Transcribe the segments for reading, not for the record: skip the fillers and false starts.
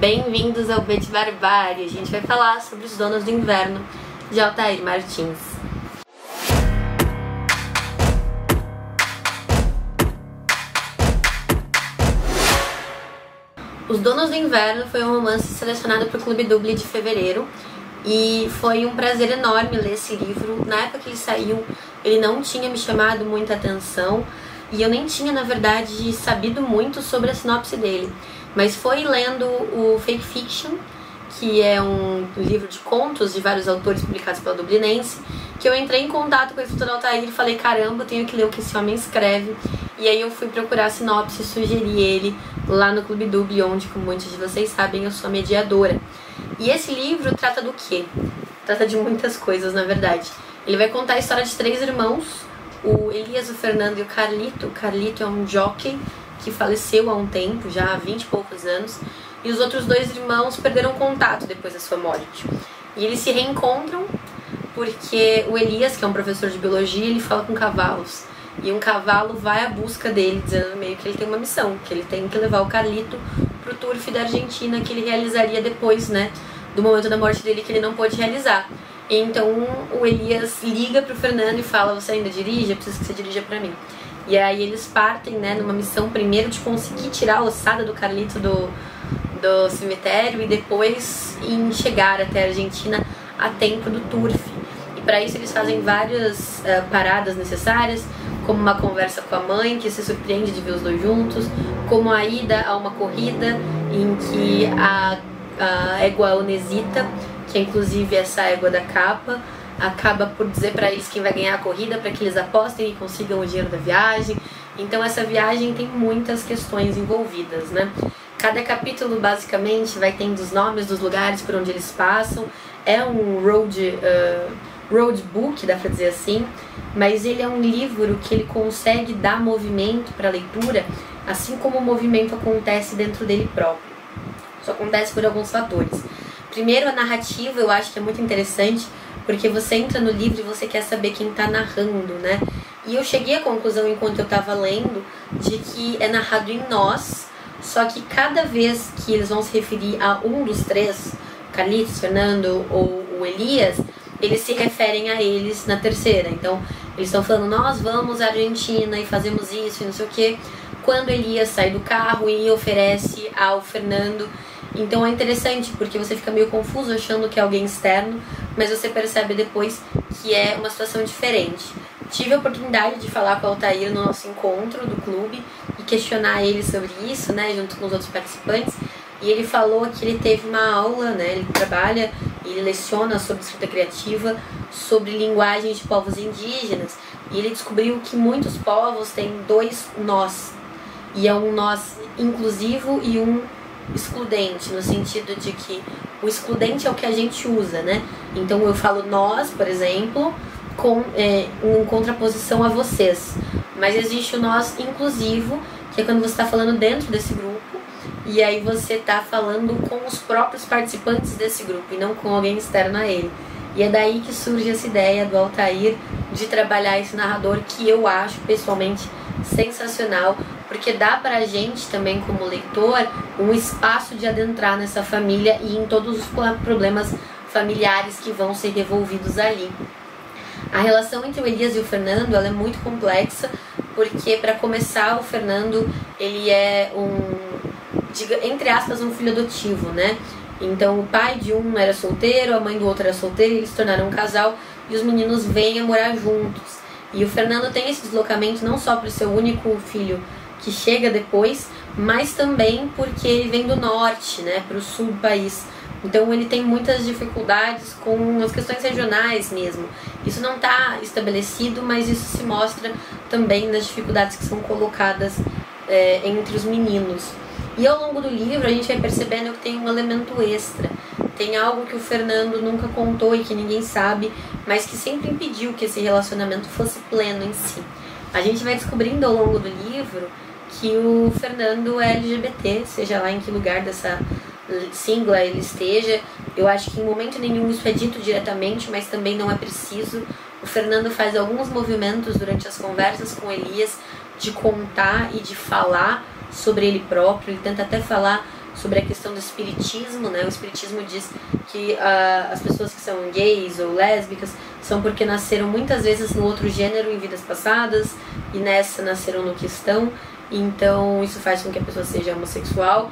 Bem-vindos ao Bet Barbárie. A gente vai falar sobre Os Donos do Inverno, de Altair Martins. Os Donos do Inverno foi um romance selecionado para o Clube Dubli de fevereiro e foi um prazer enorme ler esse livro. Na época que ele saiu, ele não tinha me chamado muita atenção e eu nem tinha, na verdade, sabido muito sobre a sinopse dele. Mas foi lendo o Fake Fiction, que é um livro de contos de vários autores publicados pela Dublinense, que eu entrei em contato com o escritor Altair e falei, caramba, eu tenho que ler o que esse homem escreve. E aí eu fui procurar a sinopse e sugeri ele lá no Clube Dubli, onde, como muitos de vocês sabem, eu sou mediadora. E esse livro trata do quê? Trata de muitas coisas, na verdade. Ele vai contar a história de 3 irmãos, o Elias, o Fernando e o Carlito. O Carlito é um jockey que faleceu há um tempo, já há 20 e poucos anos, e os outros 2 irmãos perderam contato depois da sua morte. E eles se reencontram porque o Elias, que é um professor de biologia, ele fala com cavalos. E um cavalo vai à busca dele, dizendo meio que ele tem uma missão, que ele tem que levar o Carlito pro turf da Argentina, que ele realizaria depois, né, do momento da morte dele, que ele não pôde realizar. E então o Elias liga pro Fernando e fala, você ainda dirige? Eu preciso que você dirija pra mim. E aí eles partem, né, numa missão primeiro de conseguir tirar a ossada do Carlito do cemitério e depois em chegar até a Argentina a tempo do turf. E para isso eles fazem várias paradas necessárias, como uma conversa com a mãe, que se surpreende de ver os 2 juntos, como a ida a uma corrida em que a égua Onesita, que é inclusive essa égua da capa, acaba por dizer para eles quem vai ganhar a corrida, para que eles apostem e consigam o dinheiro da viagem. Então essa viagem tem muitas questões envolvidas, né? Cada capítulo basicamente vai tendo os nomes dos lugares por onde eles passam. É um road book, dá pra dizer assim, mas ele é um livro que ele consegue dar movimento para a leitura, assim como o movimento acontece dentro dele próprio. Isso acontece por alguns fatores. Primeiro, a narrativa eu acho que é muito interessante, porque você entra no livro e você quer saber quem está narrando, né? E eu cheguei à conclusão, enquanto eu estava lendo, de que é narrado em nós, só que cada vez que eles vão se referir a um dos 3, Carlitos, Fernando ou o Elias, eles se referem a eles na terceira. Então, eles estão falando, nós vamos à Argentina e fazemos isso e não sei o quê. Quando Elias sai do carro e oferece ao Fernando. Então é interessante, porque você fica meio confuso achando que é alguém externo, mas você percebe depois que é uma situação diferente. Tive a oportunidade de falar com o Altair no nosso encontro do clube e questionar ele sobre isso, né, junto com os outros participantes. E ele falou que ele teve uma aula, né, ele trabalha, ele leciona sobre escrita criativa, sobre linguagem de povos indígenas. E ele descobriu que muitos povos têm 2 nós. E é um nós inclusivo e um excludente, no sentido de que o excludente é o que a gente usa, né? Então eu falo nós, por exemplo, em contraposição a vocês. Mas existe o nós inclusivo, que é quando você está falando dentro desse grupo, e aí você está falando com os próprios participantes desse grupo, e não com alguém externo a ele. E é daí que surge essa ideia do Altair de trabalhar esse narrador, que eu acho pessoalmente sensacional, porque dá pra gente também, como leitor, um espaço de adentrar nessa família e em todos os problemas familiares que vão ser revolvidos ali. A relação entre o Elias e o Fernando, ela é muito complexa, porque para começar, o Fernando, ele é entre aspas, um filho adotivo, né? Então o pai de um era solteiro, a mãe do outro era solteira, e eles se tornaram um casal e os meninos vêm a morar juntos. E o Fernando tem esse deslocamento não só para o seu único filho que chega depois, mas também porque ele vem do norte, né, para o sul do país. Então ele tem muitas dificuldades com as questões regionais mesmo. Isso não está estabelecido, mas isso se mostra também nas dificuldades que são colocadas entre os meninos. E ao longo do livro a gente vai percebendo que tem um elemento extra. Tem algo que o Fernando nunca contou e que ninguém sabe, mas que sempre impediu que esse relacionamento fosse pleno em si. A gente vai descobrindo ao longo do livro que o Fernando é LGBT, seja lá em que lugar dessa sigla ele esteja. Eu acho que em momento nenhum isso é dito diretamente, mas também não é preciso. O Fernando faz alguns movimentos durante as conversas com Elias de contar e de falar sobre ele próprio. Ele tenta até falar sobre a questão do espiritismo, né? O espiritismo diz que as pessoas que são gays ou lésbicas são porque nasceram muitas vezes no outro gênero em vidas passadas e nessa nasceram no que estão, então isso faz com que a pessoa seja homossexual.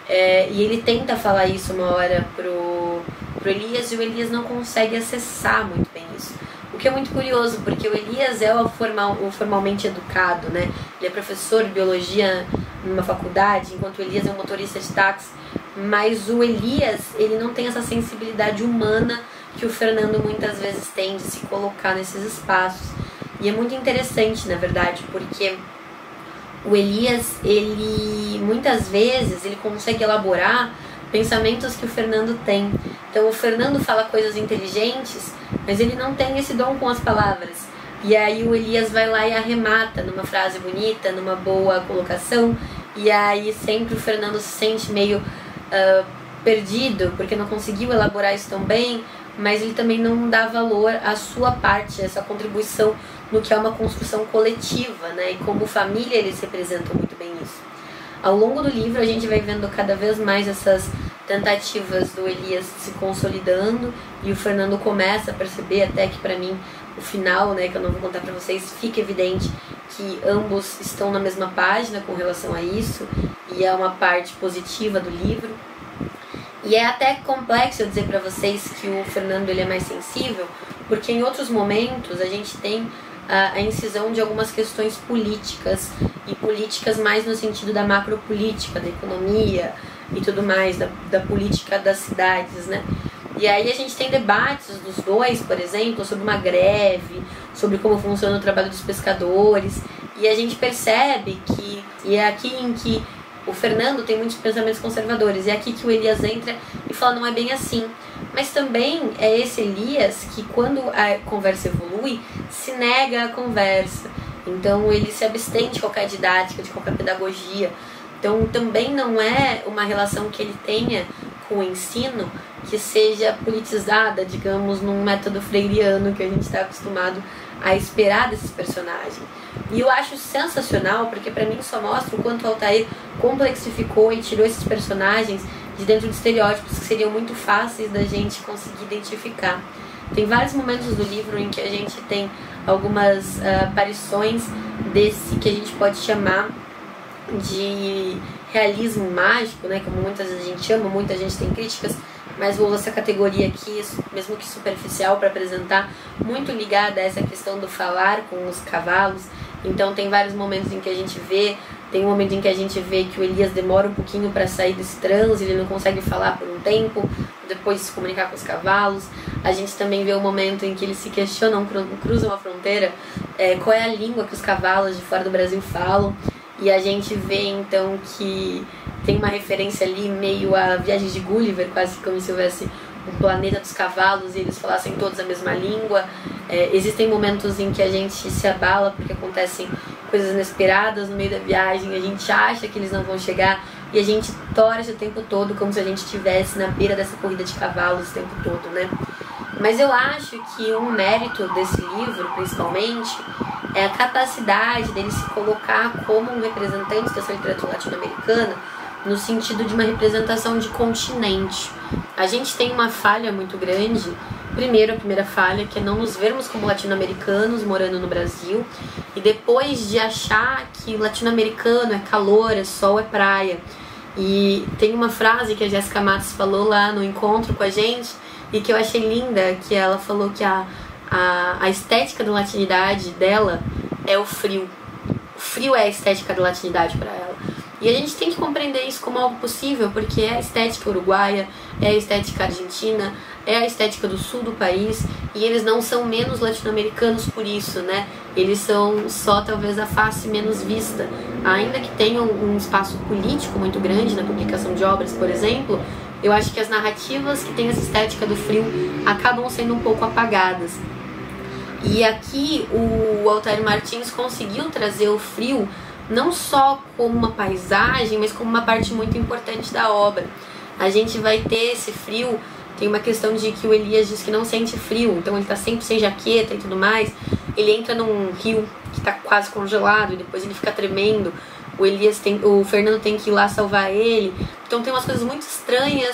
E ele tenta falar isso uma hora pro Elias, e o Elias não consegue acessar muito bem isso. O que é muito curioso, porque o Elias é o formalmente educado, né? Ele é professor de biologia numa faculdade, enquanto o Elias é um motorista de táxi. Mas o Elias, ele não tem essa sensibilidade humana que o Fernando muitas vezes tem de se colocar nesses espaços. E é muito interessante, na verdade, porque o Elias, ele muitas vezes ele consegue elaborar pensamentos que o Fernando tem. Então o Fernando fala coisas inteligentes, mas ele não tem esse dom com as palavras. E aí o Elias vai lá e arremata numa frase bonita, numa boa colocação. E aí sempre o Fernando se sente meio perdido, porque não conseguiu elaborar isso tão bem, mas ele também não dá valor à sua parte, essa contribuição no que é uma construção coletiva, né? E como família eles representam muito bem isso. Ao longo do livro a gente vai vendo cada vez mais essas tentativas do Elias se consolidando, e o Fernando começa a perceber, até que pra mim o final, né, que eu não vou contar pra vocês, fica evidente que ambos estão na mesma página com relação a isso, e é uma parte positiva do livro. E é até complexo eu dizer pra vocês que o Fernando ele é mais sensível, porque em outros momentos a gente tem a incisão de algumas questões políticas, e políticas mais no sentido da macropolítica, da economia e tudo mais, da política das cidades, né? E aí a gente tem debates dos dois, por exemplo, sobre uma greve, sobre como funciona o trabalho dos pescadores, e a gente percebe que, e é aqui em que o Fernando tem muitos pensamentos conservadores, e é aqui que o Elias entra e fala, não é bem assim. Mas também é esse Elias que, quando a conversa evolui, se nega à conversa. Então ele se abstém de qualquer didática, de qualquer pedagogia. Então também não é uma relação que ele tenha com o ensino que seja politizada, digamos, num método freiriano que a gente está acostumado a esperar desses personagens. E eu acho sensacional, porque pra mim só mostra o quanto o Altair complexificou e tirou esses personagens de dentro de estereótipos que seriam muito fáceis da gente conseguir identificar. Tem vários momentos do livro em que a gente tem algumas aparições desse que a gente pode chamar de realismo mágico, né, como muitas vezes a gente chama, muita gente tem críticas, mas vou usar essa categoria aqui, mesmo que superficial, para apresentar, muito ligada a essa questão do falar com os cavalos. Então tem vários momentos em que a gente vê, tem um momento em que a gente vê que o Elias demora um pouquinho para sair desse transe, ele não consegue falar por um tempo, depois se comunicar com os cavalos. A gente também vê um momento em que eles se questionam, cruzam a fronteira, qual é a língua que os cavalos de fora do Brasil falam. E a gente vê então que tem uma referência ali meio a Viagem de Gulliver, quase como se houvesse um planeta dos cavalos e eles falassem todos a mesma língua. Existem momentos em que a gente se abala porque acontecem coisas inesperadas no meio da viagem, a gente acha que eles não vão chegar e a gente torce o tempo todo como se a gente estivesse na beira dessa corrida de cavalos o tempo todo, né? Mas eu acho que um mérito desse livro, principalmente, é a capacidade dele se colocar como um representante dessa literatura latino-americana no sentido de uma representação de continente. A gente tem uma falha muito grande. Primeiro, a primeira falha, que é não nos vermos como latino-americanos morando no Brasil, e depois de achar que o latino-americano é calor, é sol, é praia. E tem uma frase que a Jéssica Matos falou lá no encontro com a gente, e que eu achei linda, que ela falou que a estética da latinidade dela é o frio. O frio é a estética da latinidade para ela. E a gente tem que compreender isso como algo possível, porque é a estética uruguaia, é a estética argentina, é a estética do sul do país, e eles não são menos latino-americanos por isso, né? Eles são só talvez a face menos vista. Ainda que tenham um espaço político muito grande na publicação de obras, por exemplo, eu acho que as narrativas que têm essa estética do frio acabam sendo um pouco apagadas. E aqui o Altair Martins conseguiu trazer o frio não só como uma paisagem, mas como uma parte muito importante da obra. A gente vai ter esse frio, tem uma questão de que o Elias diz que não sente frio, então ele tá sempre sem jaqueta e tudo mais. Ele entra num rio que tá quase congelado e depois ele fica tremendo. o Fernando tem que ir lá salvar ele. Então tem umas coisas muito estranhas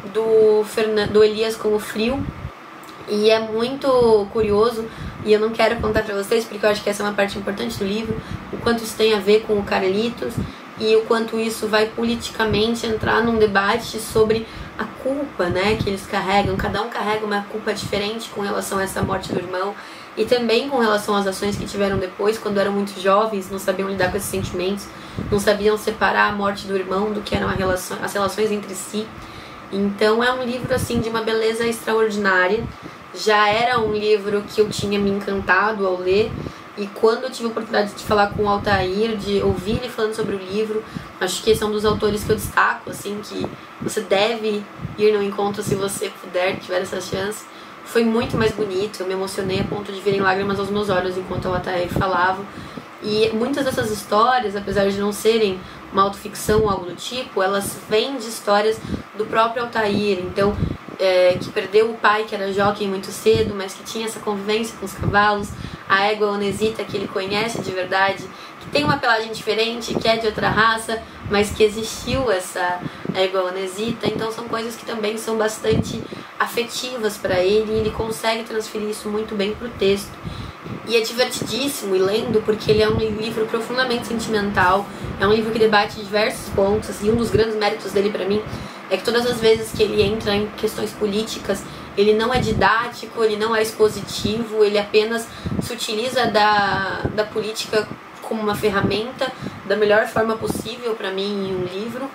do Elias com o Frio. E é muito curioso, e eu não quero contar pra vocês, porque eu acho que essa é uma parte importante do livro, o quanto isso tem a ver com o Carlitos, e o quanto isso vai politicamente entrar num debate sobre a culpa, né, que eles carregam. Cada um carrega uma culpa diferente com relação a essa morte do irmão, e também com relação às ações que tiveram depois, quando eram muito jovens, não sabiam lidar com esses sentimentos, não sabiam separar a morte do irmão do que eram as relações entre si. Então é um livro assim de uma beleza extraordinária. Já era um livro que eu tinha me encantado ao ler, e quando eu tive a oportunidade de falar com o Altair, de ouvir ele falando sobre o livro, acho que esse é um dos autores que eu destaco, assim, que você deve ir no encontro se você puder, tiver essa chance. Foi muito mais bonito, eu me emocionei a ponto de virem lágrimas aos meus olhos enquanto o Altair falava. E muitas dessas histórias, apesar de não serem uma autoficção ou algo do tipo, elas vêm de histórias do próprio Altair, então, que perdeu o pai, que era jockey muito cedo, mas que tinha essa convivência com os cavalos, a égua Onesita, que ele conhece de verdade, que tem uma pelagem diferente, que é de outra raça, mas que existiu essa égua Onesita. Então são coisas que também são bastante afetivas para ele, e ele consegue transferir isso muito bem pro texto. E é divertidíssimo ir lendo, porque ele é um livro profundamente sentimental, é um livro que debate diversos pontos, e um dos grandes méritos dele para mim é que todas as vezes que ele entra em questões políticas, ele não é didático, ele não é expositivo, ele apenas se utiliza da política como uma ferramenta da melhor forma possível para mim em um livro.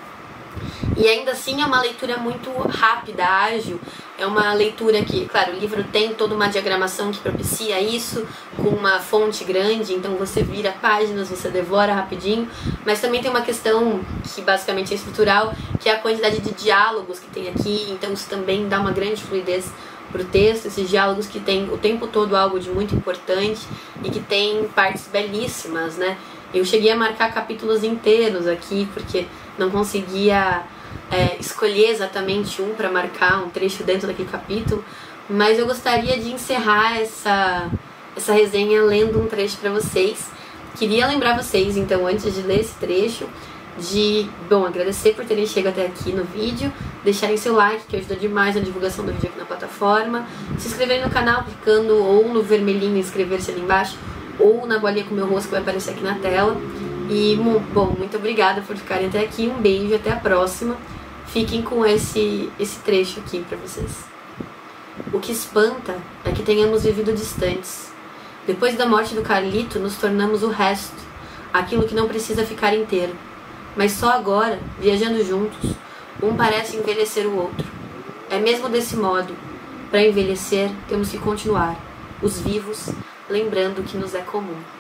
E ainda assim é uma leitura muito rápida, ágil. É uma leitura que, claro, o livro tem toda uma diagramação que propicia isso, com uma fonte grande, então você vira páginas, você devora rapidinho. Mas também tem uma questão que basicamente é estrutural, que é a quantidade de diálogos que tem aqui. Então isso também dá uma grande fluidez pro texto, esses diálogos que tem o tempo todo algo de muito importante e que tem partes belíssimas, né? Eu cheguei a marcar capítulos inteiros aqui, porque não conseguia escolher exatamente um para marcar um trecho dentro daquele capítulo, mas eu gostaria de encerrar essa resenha lendo um trecho para vocês. Queria lembrar vocês, então, antes de ler esse trecho, agradecer por terem chegado até aqui no vídeo, deixarem seu like, que ajuda demais na divulgação do vídeo aqui na plataforma, se inscreverem no canal clicando ou no vermelhinho inscrever-se ali embaixo, ou na bolinha com o meu rosto que vai aparecer aqui na tela. E, muito obrigada por ficarem até aqui, um beijo, até a próxima. Fiquem com esse trecho aqui pra vocês. O que espanta é que tenhamos vivido distantes. Depois da morte do Carlito, nos tornamos o resto, aquilo que não precisa ficar inteiro. Mas só agora, viajando juntos, um parece envelhecer o outro. É mesmo desse modo. Para envelhecer, temos que continuar, os vivos, lembrando o que nos é comum.